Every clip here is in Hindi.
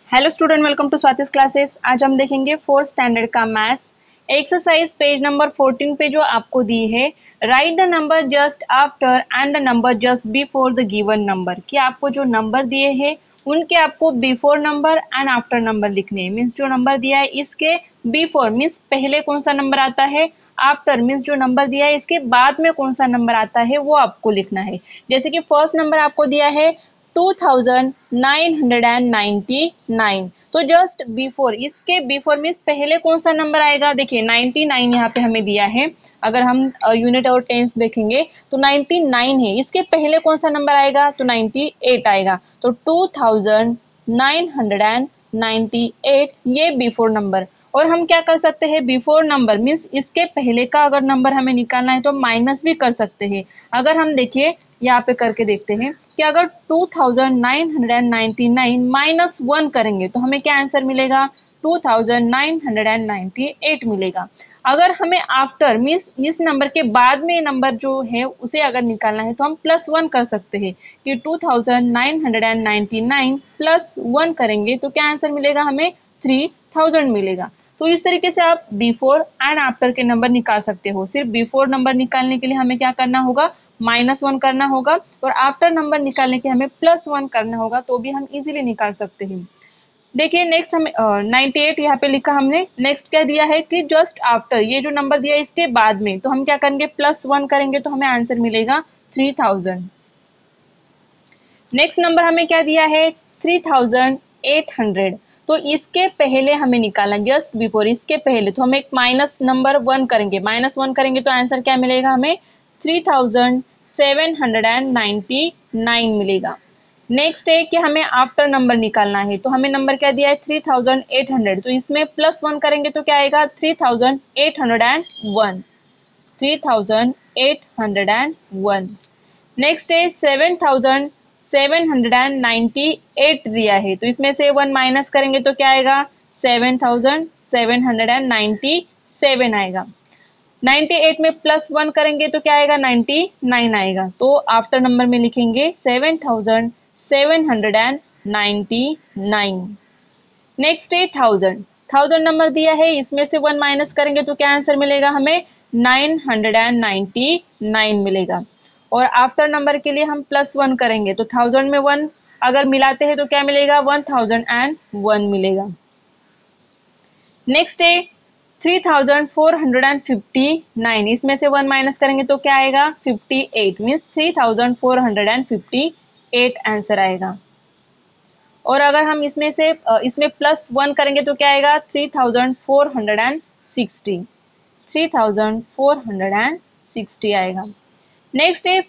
Hello student, welcome to Swati's classes. आज हम देखेंगे फोर्थ स्टैंडर्ड का मैथ्स एक्सरसाइज पेज नंबर 14 पे जो आपको दी है, write the number just after and the number just before the given number. कि आपको जो नंबर दिए हैं उनके आपको before number and after number लिखने हैं। मीन्स जो नंबर दिया है इसके बिफोर मीन्स पहले कौन सा नंबर आता है, आफ्टर मीन्स जो नंबर दिया है इसके बाद में कौन सा नंबर आता है वो आपको लिखना है। जैसे कि फर्स्ट नंबर आपको दिया है 2999, तो जस्ट बिफोर, इसके बिफोर मीन्स पहले कौन सा नंबर आएगा। देखिए 99 यहाँ पे हमें दिया है, अगर हम यूनिट और टेंस देखेंगे तो 99 है, इसके पहले कौन सा नंबर आएगा तो 98 आएगा। तो 2998 ये बिफोर नंबर। और हम क्या कर सकते हैं, बिफोर नंबर मीन्स इसके पहले का अगर नंबर हमें निकालना है तो माइनस भी कर सकते हैं। अगर हम देखिए यहाँ पे करके देखते हैं कि अगर 2999 माइनस 1 करेंगे तो हमें क्या आंसर मिलेगा, 2998 मिलेगा। अगर हमें आफ्टर मीन्स इस नंबर के बाद में नंबर जो है उसे अगर निकालना है तो हम +1 कर सकते हैं कि 2999 +1 करेंगे तो क्या आंसर मिलेगा, हमें 3000 मिलेगा। तो इस तरीके से आप बिफोर एंड आफ्टर के नंबर निकाल सकते हो। सिर्फ बिफोर नंबर निकालने के लिए हमें क्या करना होगा, -1 करना होगा, और आफ्टर नंबर निकालने के हमें +1 करना होगा, तो भी हम इजीली निकाल सकते हैं। देखिए नेक्स्ट हमें 98 यहाँ पे लिखा हमने। नेक्स्ट क्या दिया है कि जस्ट आफ्टर, ये जो नंबर दिया है इसके बाद में, तो हम क्या करेंगे +1 करेंगे तो हमें आंसर मिलेगा 3000। नेक्स्ट नंबर हमें क्या दिया है 3800, तो इसके पहले हमें निकालना, जस्ट बिफोर इसके पहले, तो हम एक -1 करेंगे, -1 करेंगे तो आंसर क्या मिलेगा, हमें 3799 मिलेगा। नेक्स्ट है कि हमें आफ्टर नंबर निकालना है, तो हमें नंबर क्या दिया है 3800, तो इसमें +1 करेंगे तो क्या आएगा 3801, 3801। नेक्स्ट है 7798 दिया है, तो इसमें से 1 माइनस करेंगे तो क्या आएगा 7797 आएगा। 98 में +1 करेंगे तो क्या आएगा 99 आएगा। तो आफ्टर नंबर में लिखेंगे 7799। नेक्स्ट है 1000 नंबर दिया है, इसमें से 1 माइनस करेंगे तो क्या आंसर मिलेगा, हमें 999 मिलेगा। और आफ्टर नंबर के लिए हम +1 करेंगे तो 1000 में 1 अगर मिलाते हैं तो क्या मिलेगा 1001 मिलेगा। नेक्स्ट है 3459, इसमें से 1 माइनस करेंगे तो क्या आएगा 58 मीन्स 3458 आंसर आएगा। और अगर हम इसमें +1 करेंगे तो क्या आएगा 3460 आएगा। नेक्स्ट है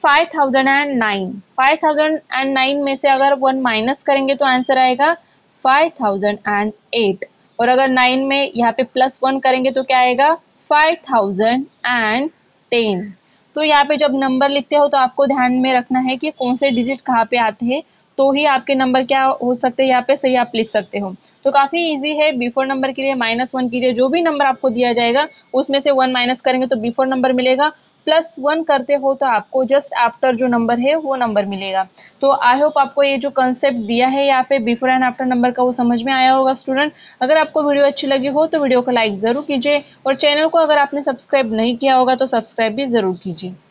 5009 में से अगर 1 माइनस करेंगे तो आंसर आएगा 5008। और अगर 9 में यहाँ पे +1 करेंगे तो क्या आएगा 5010। तो यहाँ पे जब नंबर लिखते हो तो आपको ध्यान में रखना है कि कौन से डिजिट कहाँ पे आते हैं, तो ही आपके नंबर क्या हो सकते हैं यहाँ पे सही आप लिख सकते हो। तो काफी इजी है। बिफोर नंबर के लिए -1 कीजिए, जो भी नंबर आपको दिया जाएगा उसमें से 1 माइनस करेंगे तो बिफोर नंबर मिलेगा, +1 करते हो तो आपको जस्ट आफ्टर जो नंबर है वो नंबर मिलेगा। तो आई होप आपको ये जो कंसेप्ट दिया है यहाँ पे बिफोर एंड आफ्टर नंबर का वो समझ में आया होगा स्टूडेंट। अगर आपको वीडियो अच्छी लगी हो तो वीडियो को लाइक जरूर कीजिए, और चैनल को अगर आपने सब्सक्राइब नहीं किया होगा तो सब्सक्राइब भी जरूर कीजिए।